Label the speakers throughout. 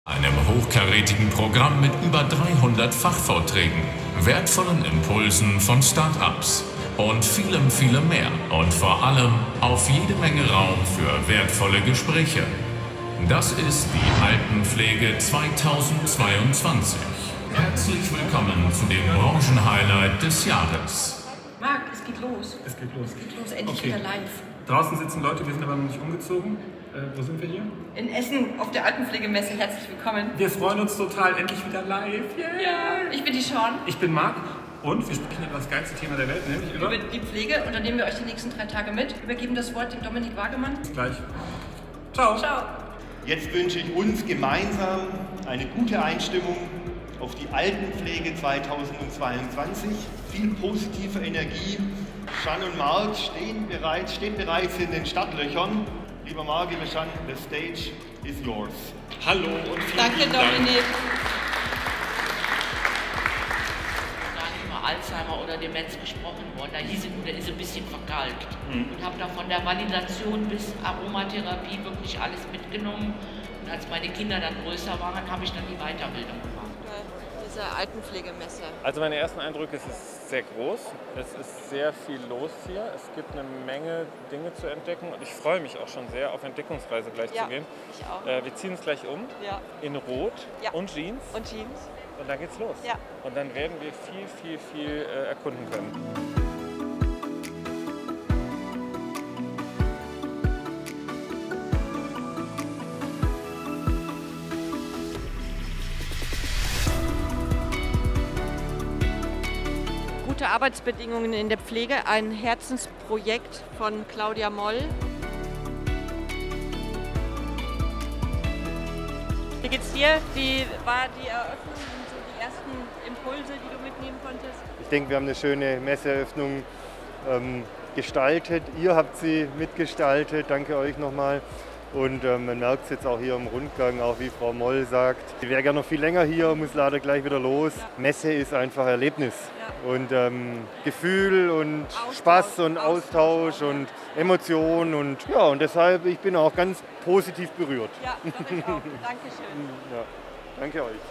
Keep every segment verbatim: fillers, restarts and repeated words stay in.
Speaker 1: Einem hochkarätigen Programm mit über dreihundert Fachvorträgen, wertvollen Impulsen von Start-ups und vielem, vielem mehr. Und vor allem auf jede Menge Raum für wertvolle Gespräche. Das ist die Altenpflege zweitausendzweiundzwanzig. Herzlich willkommen zu dem Branchenhighlight des Jahres.
Speaker 2: Marc, es geht los.
Speaker 3: Es geht los.
Speaker 2: Es geht los, endlich
Speaker 3: Okay.
Speaker 2: wieder live.
Speaker 3: Draußen sitzen Leute, wir sind aber noch nicht umgezogen. Äh, wo sind wir hier?
Speaker 2: In Essen auf der Altenpflegemesse. Herzlich willkommen.
Speaker 3: Wir freuen uns total, endlich wieder live. Yeah.
Speaker 2: Ja, ich bin die Sean.
Speaker 3: Ich bin Marc und wir sprechen über das geilste Thema der Welt, nämlich über...
Speaker 2: Über die Pflege und dann nehmen wir euch die nächsten drei Tage mit. Übergeben das Wort dem Dominik Wagemann.
Speaker 3: Bis gleich. Ciao.
Speaker 2: Ciao.
Speaker 4: Jetzt wünsche ich uns gemeinsam eine gute Einstimmung auf die Altenpflege zweitausendzweiundzwanzig. Viel positive Energie. Jeanne und Marc stehen bereits, stehen bereits in den Startlöchern. Lieber Marc, liebe Jeanne, the stage is yours.
Speaker 3: Hallo und vielen
Speaker 2: Danke,
Speaker 3: lieben Dank.
Speaker 2: Dominik.
Speaker 5: Gar nicht über Alzheimer oder Demenz gesprochen worden. Da hieß es, der ist ein bisschen verkalkt.
Speaker 3: Mhm.
Speaker 5: Und habe da von der Validation bis Aromatherapie wirklich alles mitgenommen. Und als meine Kinder dann größer waren, habe ich dann die Weiterbildung gemacht.
Speaker 2: Diese Altenpflegemesse.
Speaker 6: Also meine ersten Eindrücke, es ist sehr groß, es ist sehr viel los hier, es gibt eine Menge Dinge zu entdecken und ich freue mich auch schon sehr, auf Entdeckungsreise gleich
Speaker 2: Ja,
Speaker 6: zu gehen.
Speaker 2: ich auch.
Speaker 6: Äh, wir ziehen uns gleich um,
Speaker 2: Ja.
Speaker 6: in Rot
Speaker 2: Ja.
Speaker 6: und Jeans
Speaker 2: Und Jeans?
Speaker 6: und dann geht's los.
Speaker 2: Ja.
Speaker 6: Und dann werden wir viel, viel, viel äh, erkunden können.
Speaker 2: Gute Arbeitsbedingungen in der Pflege, ein Herzensprojekt von Claudia Moll. Wie geht's dir? Wie war die Eröffnung und so die ersten Impulse, die du mitnehmen konntest?
Speaker 7: Ich denke, wir haben eine schöne Messeeröffnung ähm, gestaltet. Ihr habt sie mitgestaltet. Danke euch nochmal. Und ähm, man merkt es jetzt auch hier im Rundgang, auch wie Frau Moll sagt. Ich wäre gerne noch viel länger hier, muss leider gleich wieder los. Ja. Messe ist einfach Erlebnis. Ja. Und ähm, Gefühl und Austausch, Spaß und Austausch, Austausch und Emotion. Und, ja, und deshalb, ich bin auch ganz positiv berührt.
Speaker 2: Ja, glaube ich auch. Dankeschön.
Speaker 7: Ja, danke euch.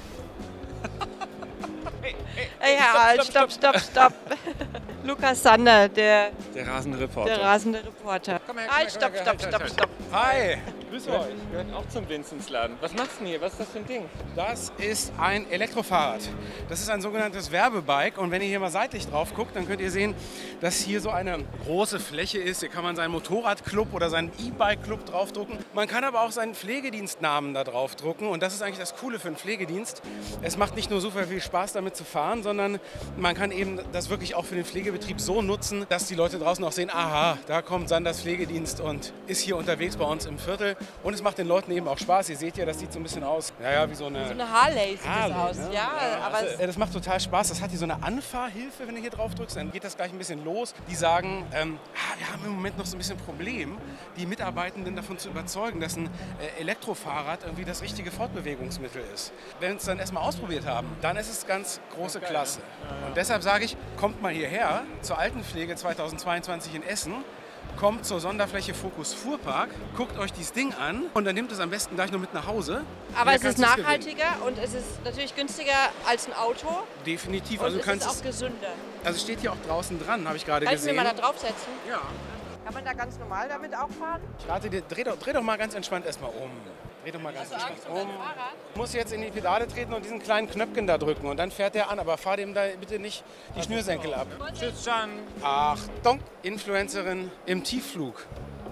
Speaker 2: Hey, halt, stopp, stopp, stopp. Lukas Sander, der,
Speaker 6: Der rasende Reporter.
Speaker 2: der rasende Reporter.
Speaker 6: Komm her, komm her,
Speaker 2: Halt,
Speaker 6: komm
Speaker 2: stopp,
Speaker 6: her,
Speaker 2: stopp,
Speaker 6: halt,
Speaker 2: stopp,
Speaker 6: halt,
Speaker 2: stopp.
Speaker 8: Hi,
Speaker 6: Grüß euch. Gehört auch zum Vinzensladen. Was machst du denn hier? Was ist das für ein Ding?
Speaker 8: das ist ein Elektrofahrrad. Das ist ein sogenanntes Werbebike und wenn ihr hier mal seitlich drauf guckt, dann könnt ihr sehen, dass hier so eine große Fläche ist. Hier kann man seinen Motorradclub oder seinen E-Bike-Club draufdrucken. Man kann aber auch seinen Pflegedienstnamen da draufdrucken und das ist eigentlich das Coole für einen Pflegedienst. Es macht nicht nur super viel Spaß damit zu fahren, sondern man kann eben das wirklich auch für den Pflegebetrieb so nutzen, dass die Leute draußen auch sehen, aha, da kommt Sanders Pflegedienst und ist hier unterwegs bei uns im Viertel. Und es macht den Leuten eben auch Spaß. Ihr seht ja, das sieht so ein bisschen aus, ja, ja, wie so eine...
Speaker 2: So eine Harley sieht
Speaker 8: Harley,
Speaker 2: das aus.
Speaker 8: ne?
Speaker 2: Ja, aber
Speaker 8: Also,
Speaker 2: es,
Speaker 8: äh, das macht total Spaß. Das hat hier so eine Anfahrhilfe, wenn du hier drauf drückst. Dann geht das gleich ein bisschen los. Die sagen, ähm, ah, wir haben im Moment noch so ein bisschen Problem, die Mitarbeitenden davon zu überzeugen, dass ein äh, Elektrofahrrad irgendwie das richtige Fortbewegungsmittel ist. Wenn wir es dann erstmal ausprobiert haben, dann ist es ganz große Klasse. Und deshalb sage ich, kommt mal hierher zur Altenpflege zweitausendzweiundzwanzig in Essen. Kommt zur Sonderfläche Fokus Fuhrpark, guckt euch dieses Ding an und dann nehmt es am besten gleich noch mit nach Hause.
Speaker 2: aber
Speaker 8: Hier
Speaker 2: es ist
Speaker 8: kannst du's gewinnen.
Speaker 2: nachhaltiger und es ist natürlich günstiger als ein Auto.
Speaker 8: Definitiv.
Speaker 2: Und
Speaker 8: Also du
Speaker 2: es
Speaker 8: kannst
Speaker 2: ist auch
Speaker 8: es,
Speaker 2: gesünder.
Speaker 8: also es steht hier auch draußen dran, habe ich gerade
Speaker 2: Kannst du mir
Speaker 8: gesehen.
Speaker 2: mal da draufsetzen?
Speaker 8: Ja.
Speaker 2: Kann man da ganz normal damit auch fahren?
Speaker 8: Ich rate dir, dreh doch, dreh doch mal ganz entspannt erstmal um. Dreh doch mal ganz entspannt um. Du musst jetzt in die Pedale treten und diesen kleinen Knöpfchen da drücken und dann fährt der an, aber fahr dem da bitte nicht die Schnürsenkel ab.
Speaker 6: Tschüss, Can.
Speaker 8: Achtung, Influencerin im Tiefflug.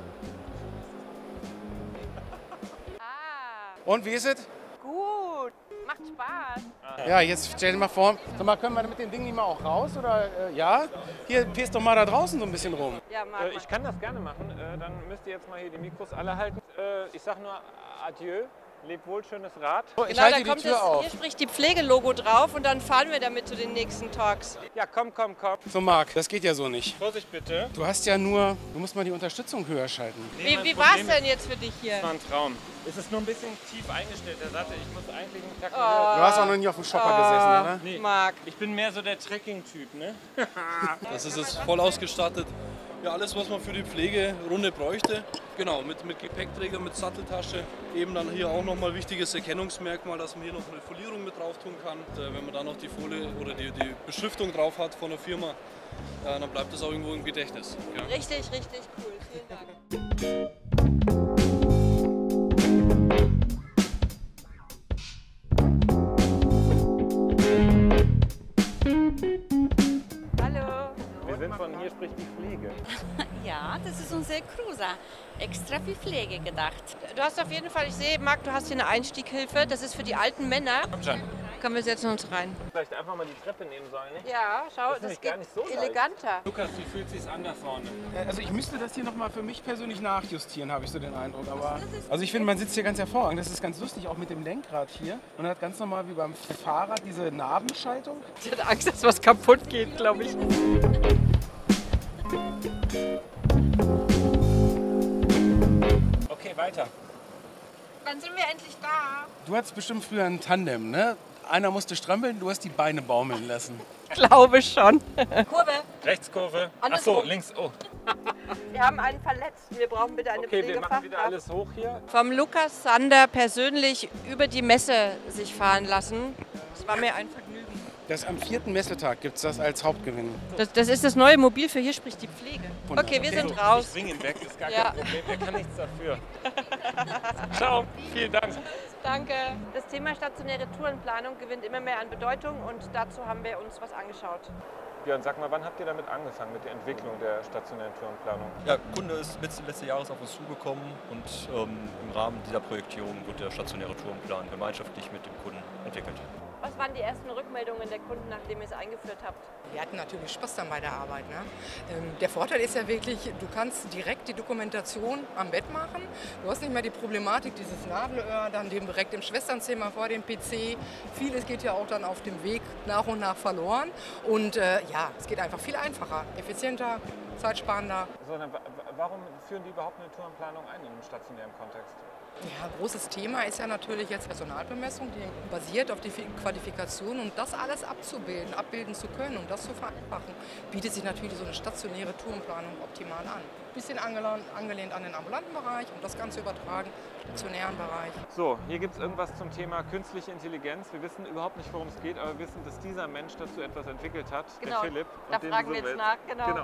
Speaker 2: Ah,
Speaker 8: Und wie ist es?
Speaker 2: gut. Macht Spaß.
Speaker 8: Ja, jetzt stell dir mal vor, sag mal, können wir mit dem Ding nicht mal auch raus? Oder äh, ja? Hier, pest doch mal da draußen so ein bisschen rum.
Speaker 2: Ja, mag
Speaker 6: Äh, ich kann das gerne machen. Äh, dann müsst ihr jetzt mal hier die Mikros alle halten. Äh, ich sag nur Adieu. Leb wohl, schönes Rad.
Speaker 8: So, ich
Speaker 2: Genau,
Speaker 8: halte
Speaker 2: da
Speaker 8: die
Speaker 2: kommt
Speaker 8: Tür
Speaker 2: das,
Speaker 8: auf.
Speaker 2: hier spricht die Pflegelogo drauf und dann fahren wir damit zu den nächsten Talks.
Speaker 6: Ja, komm, komm, komm.
Speaker 8: So, Marc, das geht ja so nicht.
Speaker 6: Vorsicht bitte.
Speaker 8: Du hast ja nur, du musst mal die Unterstützung höher schalten.
Speaker 2: Wie,
Speaker 6: mein
Speaker 2: wie war es
Speaker 6: Problem
Speaker 2: denn jetzt für dich hier?
Speaker 6: Das war ein Traum. Es ist nur ein bisschen tief eingestellt, der Sattel. Ich muss eigentlich einen Tacken
Speaker 2: Oh.
Speaker 6: höher.
Speaker 8: Du hast auch noch nie auf dem Shopper gesessen, oder?
Speaker 6: Nee.
Speaker 2: Marc.
Speaker 6: Ich bin mehr so der Trekking-Typ, ne?
Speaker 9: Das ist es voll ausgestattet. ja, alles, was man für die Pflegerunde bräuchte. Genau, mit, mit Gepäckträger, mit Satteltasche. Eben dann hier auch nochmal wichtiges Erkennungsmerkmal, dass man hier noch eine Folierung mit drauf tun kann. Und, äh, wenn man dann noch die Folie oder die, die Beschriftung drauf hat von der Firma, äh, dann bleibt das auch irgendwo im Gedächtnis. Ja.
Speaker 2: Richtig, richtig cool. Vielen Dank.
Speaker 6: Wir sind von Hier spricht die Pflege.
Speaker 10: Ja, das ist unser Cruiser. Extra für Pflege gedacht.
Speaker 2: Du hast auf jeden Fall, ich sehe, Marc, du hast hier eine Einstieghilfe. Das ist für die alten Männer.
Speaker 6: Komm schon.
Speaker 2: Komm, wir setzen uns rein.
Speaker 6: Vielleicht einfach mal die Treppe nehmen sollen, nicht?
Speaker 2: Ja, schau,
Speaker 6: das,
Speaker 2: das,
Speaker 6: das
Speaker 2: geht
Speaker 6: gar nicht so
Speaker 2: eleganter.
Speaker 6: Lukas, wie fühlt sich's an da vorne?
Speaker 8: Also ich müsste das hier nochmal für mich persönlich nachjustieren, habe ich so den Eindruck. Aber also ich finde, man sitzt hier ganz hervorragend. Das ist ganz lustig, auch mit dem Lenkrad hier. Und hat ganz normal wie beim Fahrrad diese Nabenschaltung.
Speaker 2: Sie hat Angst, dass was kaputt geht, glaube ich.
Speaker 6: Okay, weiter.
Speaker 2: Dann sind wir endlich da.
Speaker 8: Du hattest bestimmt früher ein Tandem, ne? Einer musste strampeln, du hast die Beine baumeln lassen.
Speaker 2: Glaube schon. Kurve.
Speaker 6: Rechtskurve.
Speaker 2: Andersrum.
Speaker 6: Achso, links. Oh.
Speaker 2: Wir haben einen Verletzten. Wir brauchen bitte eine
Speaker 6: Okay, wir machen
Speaker 2: Pflegefachkraft.
Speaker 6: wieder alles hoch hier.
Speaker 2: Vom Lukas Sander persönlich über die Messe sich fahren lassen. Das war mir ein Vergnügen.
Speaker 8: Das am vierten Messetag gibt es das als Hauptgewinn.
Speaker 2: Das, das ist das neue Mobil für Hier spricht die Pflege. Okay, wir sind raus.
Speaker 6: Ich bring ihn weg, ist gar
Speaker 2: Ja.
Speaker 6: kein Problem. Er kann nichts dafür. Ciao, vielen Dank.
Speaker 2: Danke. Das Thema stationäre Tourenplanung gewinnt immer mehr an Bedeutung und dazu haben wir uns was angeschaut.
Speaker 6: Björn, sag mal, wann habt ihr damit angefangen, mit der Entwicklung der stationären Tourenplanung?
Speaker 11: Ja, Kunde ist Mitte letzten Jahres auf uns zugekommen und ähm, im Rahmen dieser Projektierung wird der stationäre Tourenplan gemeinschaftlich mit dem Kunden entwickelt.
Speaker 2: Was waren die ersten Rückmeldungen der Kunden, nachdem ihr es eingeführt habt?
Speaker 12: Wir hatten natürlich Spaß dann bei der Arbeit. Ne? Ähm, der Vorteil ist ja wirklich, du kannst direkt die Dokumentation am Bett machen. Du hast nicht mehr die Problematik, dieses Nadelöhr, dann direkt im Schwesternzimmer vor dem P C. Vieles geht ja auch dann auf dem Weg nach und nach verloren. Und äh, ja, es geht einfach viel einfacher, effizienter, zeitsparender.
Speaker 6: So, dann, warum führen die überhaupt eine Tourenplanung ein in einem stationären Kontext?
Speaker 12: Ja, ein großes Thema ist ja natürlich jetzt Personalbemessung, die basiert auf die Qualifikation, und das alles abzubilden, abbilden zu können und das zu vereinfachen, bietet sich natürlich so eine stationäre Tourenplanung optimal an. Ein bisschen angelehnt, angelehnt an den ambulanten Bereich und das Ganze übertragen, stationären Bereich.
Speaker 6: So, hier gibt es irgendwas zum Thema künstliche Intelligenz. Wir wissen überhaupt nicht, worum es geht, aber wir wissen, dass dieser Mensch dazu etwas entwickelt hat,
Speaker 2: Genau,
Speaker 6: der Philipp.
Speaker 2: da fragen wir jetzt nach, genau.
Speaker 6: genau.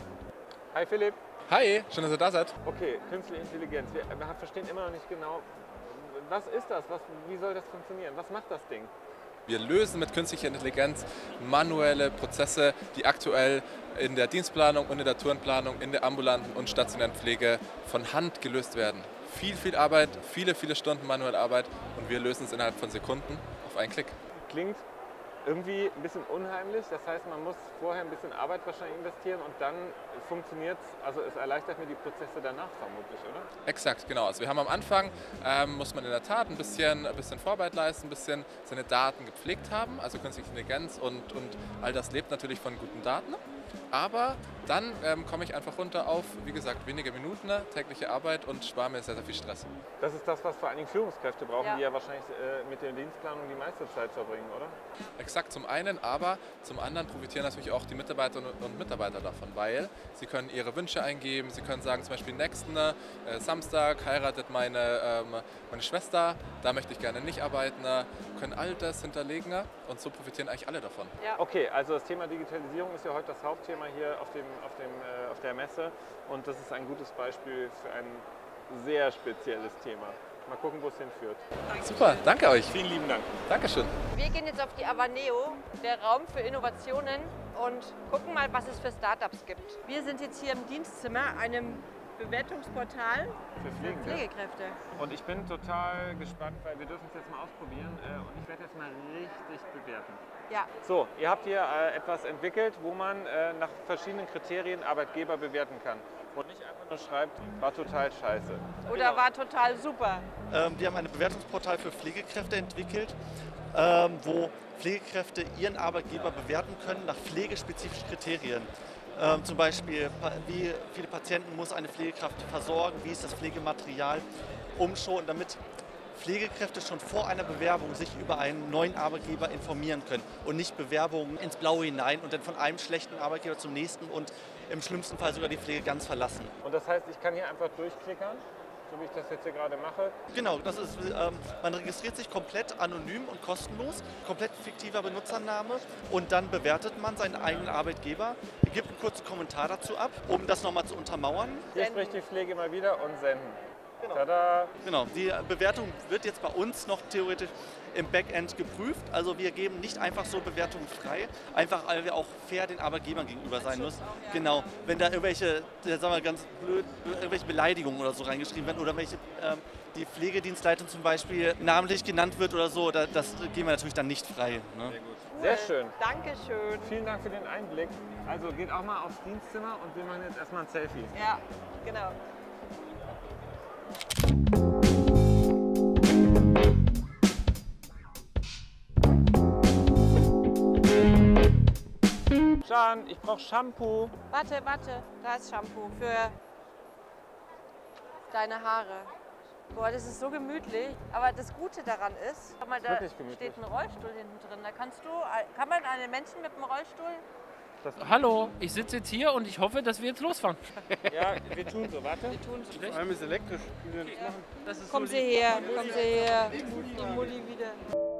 Speaker 6: Hi Philipp.
Speaker 13: Hi, schön, dass ihr da seid.
Speaker 6: Okay, künstliche Intelligenz. Wir, wir verstehen immer noch nicht genau, was ist das? Was, wie soll das funktionieren? Was macht das Ding?
Speaker 13: Wir lösen mit künstlicher Intelligenz manuelle Prozesse, die aktuell in der Dienstplanung und in der Tourenplanung, in der ambulanten und stationären Pflege von Hand gelöst werden. Viel, viel Arbeit, viele, viele Stunden manuelle Arbeit und wir lösen es innerhalb von Sekunden auf einen Klick.
Speaker 6: Klingt irgendwie ein bisschen unheimlich, das heißt, man muss vorher ein bisschen Arbeit wahrscheinlich investieren und dann funktioniert es, also es erleichtert mir die Prozesse danach vermutlich, oder?
Speaker 13: Exakt, genau. Also wir haben am Anfang, ähm, muss man in der Tat ein bisschen, ein bisschen Vorarbeit leisten, ein bisschen seine Daten gepflegt haben, also künstliche Intelligenz und, und all das lebt natürlich von guten Daten. Aber dann ähm, komme ich einfach runter auf, wie gesagt, wenige Minuten tägliche Arbeit und spare mir sehr, sehr viel Stress.
Speaker 6: Das ist das, was vor allen Dingen Führungskräfte brauchen,
Speaker 2: Ja.
Speaker 6: die ja wahrscheinlich äh, mit der Dienstplanung die meiste Zeit verbringen, oder?
Speaker 13: Exakt, zum einen, aber zum anderen profitieren natürlich auch die Mitarbeiterinnen und Mitarbeiter davon, weil sie können ihre Wünsche eingeben, sie können sagen zum Beispiel nächsten äh, Samstag heiratet meine, ähm, meine Schwester, da möchte ich gerne nicht arbeiten, äh, können all das hinterlegen und so profitieren eigentlich alle davon.
Speaker 2: Ja.
Speaker 6: Okay, also das Thema Digitalisierung ist ja heute das Hauptthema hier auf, dem, auf, dem, äh, auf der Messe und das ist ein gutes Beispiel für ein sehr spezielles Thema. Mal gucken, wo es hinführt.
Speaker 13: Super, danke euch.
Speaker 6: Vielen lieben Dank.
Speaker 13: Dankeschön.
Speaker 2: Wir gehen jetzt auf die Avaneo, der Raum für Innovationen, und gucken mal, was es für Startups gibt. Wir sind jetzt hier im Dienstzimmer, einem Bewertungsportal
Speaker 6: Für
Speaker 2: für
Speaker 6: Pflegekräfte.
Speaker 2: Pflegekräfte.
Speaker 6: Und ich bin total gespannt, weil wir dürfen es jetzt mal ausprobieren äh, und ich werde jetzt mal richtig bewerten.
Speaker 2: Ja.
Speaker 6: So, ihr habt hier äh, etwas entwickelt, wo man äh, nach verschiedenen Kriterien Arbeitgeber bewerten kann. Und nicht einfach nur schreibt, war total scheiße.
Speaker 2: Oder war total super.
Speaker 14: Ähm, wir haben ein Bewertungsportal für Pflegekräfte entwickelt, ähm, wo Pflegekräfte ihren Arbeitgeber bewerten können nach pflegespezifischen Kriterien. Ähm, zum Beispiel, wie viele Patienten muss eine Pflegekraft versorgen, wie ist das Pflegematerial umschonen, damit Pflegekräfte schon vor einer Bewerbung sich über einen neuen Arbeitgeber informieren können und nicht Bewerbungen ins Blaue hinein und dann von einem schlechten Arbeitgeber zum nächsten und im schlimmsten Fall sogar die Pflege ganz verlassen.
Speaker 6: Und das heißt, ich kann hier einfach durchklickern, so wie ich das jetzt hier gerade mache?
Speaker 14: Genau, das ist, ähm, man registriert sich komplett anonym und kostenlos, komplett fiktiver Benutzername und dann bewertet man seinen eigenen Arbeitgeber, gibt einen kurzen Kommentar dazu ab, um das nochmal zu untermauern.
Speaker 6: Hier spricht die Pflege mal wieder und senden. Genau. Tada!
Speaker 14: Genau, die Bewertung wird jetzt bei uns noch theoretisch im Backend geprüft. Also wir geben nicht einfach so Bewertungen frei, einfach weil wir auch fair den Arbeitgebern gegenüber sein müssen. Genau, wenn da irgendwelche, sagen wir ganz blöd, irgendwelche Beleidigungen oder so reingeschrieben werden oder welche ähm, die Pflegedienstleitung zum Beispiel namentlich genannt wird oder so, da, das geben wir natürlich dann nicht frei. Ne?
Speaker 6: Sehr gut. Sehr schön.
Speaker 2: Dankeschön.
Speaker 6: Vielen Dank für den Einblick. Also geht auch mal aufs Dienstzimmer und wir machen jetzt erstmal ein Selfie.
Speaker 2: Ja, genau.
Speaker 6: Jan, ich brauche Shampoo.
Speaker 2: Warte, warte, da ist Shampoo für deine Haare. Boah, das ist so gemütlich. Aber das Gute daran ist, guck mal, da steht ein Rollstuhl hinten drin. Da kannst du, kann man einen Menschen mit einem Rollstuhl?
Speaker 15: Das Hallo, ich sitze jetzt hier und ich hoffe, dass wir jetzt losfahren.
Speaker 6: Ja, wir tun so, warte.
Speaker 2: Wir tun so.
Speaker 6: Vor allem ist elektrisch. Wie wir das machen.
Speaker 15: Das ist
Speaker 2: Kommen
Speaker 15: so
Speaker 2: Sie her, kommen Sie her. Die Mutti wieder.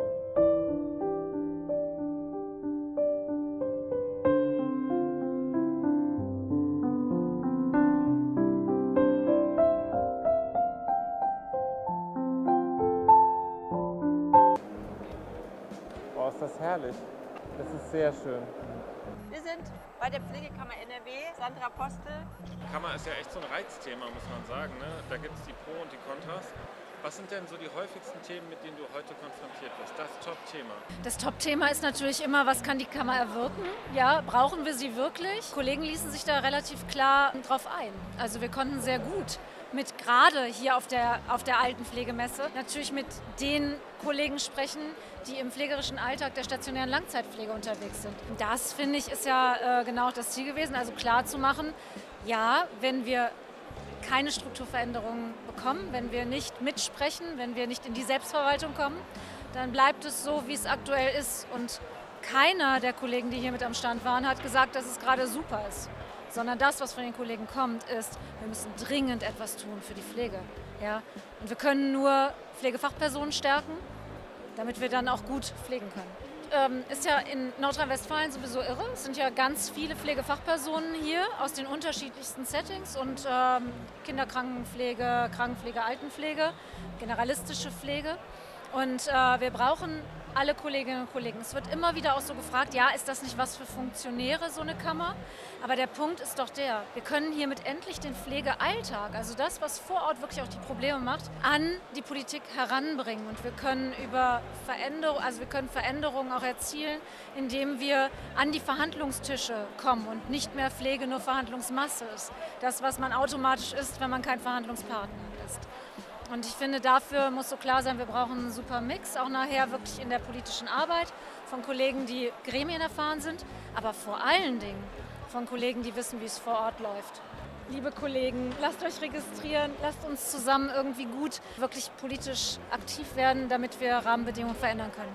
Speaker 6: Boah, ist das herrlich. Das ist sehr schön.
Speaker 2: Wir sind bei der Pflegekammer N R W, Sandra Postel.
Speaker 6: Kammer ist ja echt so ein Reizthema, muss man sagen. Ne? Da gibt es die Pro- und die Kontras. Was sind denn so die häufigsten Themen, mit denen du heute konfrontiert bist? Das Top-Thema.
Speaker 16: Das Top-Thema ist natürlich immer, was kann die Kammer erwirken? Ja, brauchen wir sie wirklich? Kollegen ließen sich da relativ klar drauf ein. Also wir konnten sehr gut mit gerade hier auf der, auf der Altenpflegemesse natürlich mit den Kollegen sprechen, die im pflegerischen Alltag der stationären Langzeitpflege unterwegs sind. Und das, finde ich, ist ja äh, genau das Ziel gewesen, also klar zu machen, ja, wenn wir keine Strukturveränderungen bekommen, wenn wir nicht mitsprechen, wenn wir nicht in die Selbstverwaltung kommen, dann bleibt es so, wie es aktuell ist. Und keiner der Kollegen, die hier mit am Stand waren, hat gesagt, dass es gerade super ist. Sondern das, was von den Kollegen kommt, ist, wir müssen dringend etwas tun für die Pflege. Ja? Und wir können nur Pflegefachpersonen stärken, damit wir dann auch gut pflegen können. Ähm, ist ja in Nordrhein-Westfalen sowieso irre. Es sind ja ganz viele Pflegefachpersonen hier aus den unterschiedlichsten Settings und ähm, Kinderkrankenpflege, Krankenpflege, Altenpflege, generalistische Pflege. Und äh, wir brauchen alle Kolleginnen und Kollegen. Es wird immer wieder auch so gefragt, ja, ist das nicht was für Funktionäre, so eine Kammer? Aber der Punkt ist doch der, wir können hiermit endlich den Pflegealltag, also das, was vor Ort wirklich auch die Probleme macht, an die Politik heranbringen. Und wir können über Veränderung, also wir können Veränderungen auch erzielen, indem wir an die Verhandlungstische kommen und nicht mehr Pflege nur Verhandlungsmasse ist. Das, was man automatisch ist, wenn man kein Verhandlungspartner ist. Und ich finde, dafür muss so klar sein, wir brauchen einen super Mix, auch nachher wirklich in der politischen Arbeit von Kollegen, die Gremien erfahren sind, aber vor allen Dingen von Kollegen, die wissen, wie es vor Ort läuft. Liebe Kollegen, lasst euch registrieren, lasst uns zusammen irgendwie gut wirklich politisch aktiv werden, damit wir Rahmenbedingungen verändern können.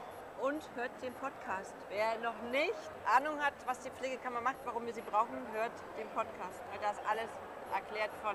Speaker 2: Und hört den Podcast. Wer noch nicht Ahnung hat, was die Pflegekammer macht, warum wir sie brauchen, hört den Podcast. Weil da ist alles erklärt von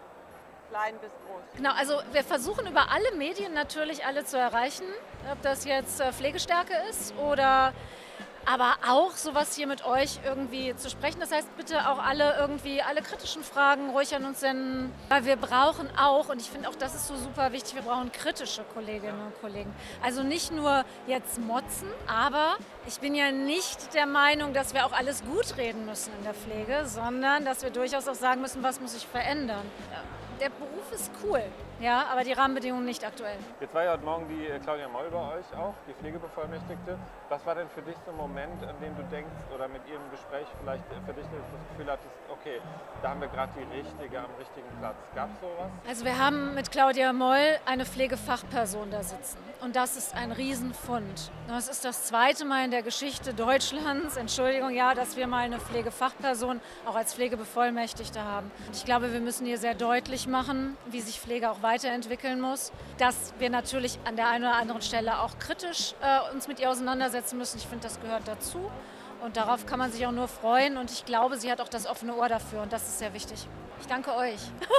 Speaker 2: klein bis groß.
Speaker 16: Genau, also wir versuchen über alle Medien natürlich alle zu erreichen, ob das jetzt Pflegestärke ist oder aber auch sowas hier mit euch irgendwie zu sprechen. Das heißt, bitte auch alle irgendwie, alle kritischen Fragen ruhig an uns senden. Weil wir brauchen auch, und ich finde auch, das ist so super wichtig, wir brauchen kritische Kolleginnen und Kollegen. Also nicht nur jetzt motzen, aber ich bin ja nicht der Meinung, dass wir auch alles gut reden müssen in der Pflege, sondern dass wir durchaus auch sagen müssen, was muss sich verändern. Der Beruf ist cool, ja, aber die Rahmenbedingungen nicht aktuell.
Speaker 6: Jetzt war ja heute Morgen die Claudia Moll bei euch auch, die Pflegebevollmächtigte. Was war denn für dich so ein Moment, an dem du denkst oder mit ihrem Gespräch vielleicht für dich das Gefühl hattest, okay, da haben wir gerade die Richtige am richtigen Platz. Gab es sowas?
Speaker 16: Also wir haben mit Claudia Moll eine Pflegefachperson da sitzen und das ist ein Riesenfund. Das ist das zweite Mal in der Geschichte Deutschlands, Entschuldigung, ja, dass wir mal eine Pflegefachperson auch als Pflegebevollmächtigte haben. Und ich glaube, wir müssen hier sehr deutlich machen, wie sich Pflege auch weiterentwickelt. weiterentwickeln muss, dass wir natürlich an der einen oder anderen Stelle auch kritisch äh, uns mit ihr auseinandersetzen müssen. Ich finde, das gehört dazu und darauf kann man sich auch nur freuen und ich glaube, sie hat auch das offene Ohr dafür und das ist sehr wichtig. Ich danke euch.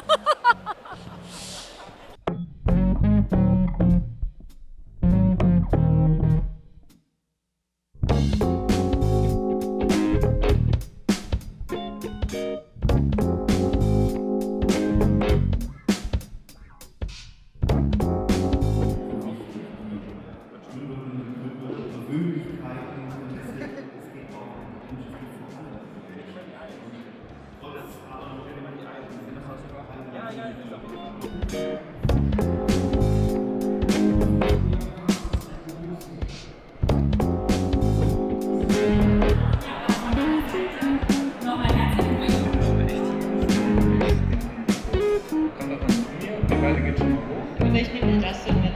Speaker 2: Und ich nehme das hier mit.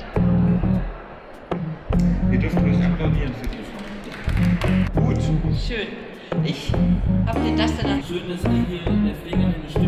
Speaker 3: Ihr dürft ruhig applaudieren für die Frau. Gut.
Speaker 2: Schön. Ich habe dir das dann.
Speaker 15: Schön, dass ihr hier in der Pflege eine Stimme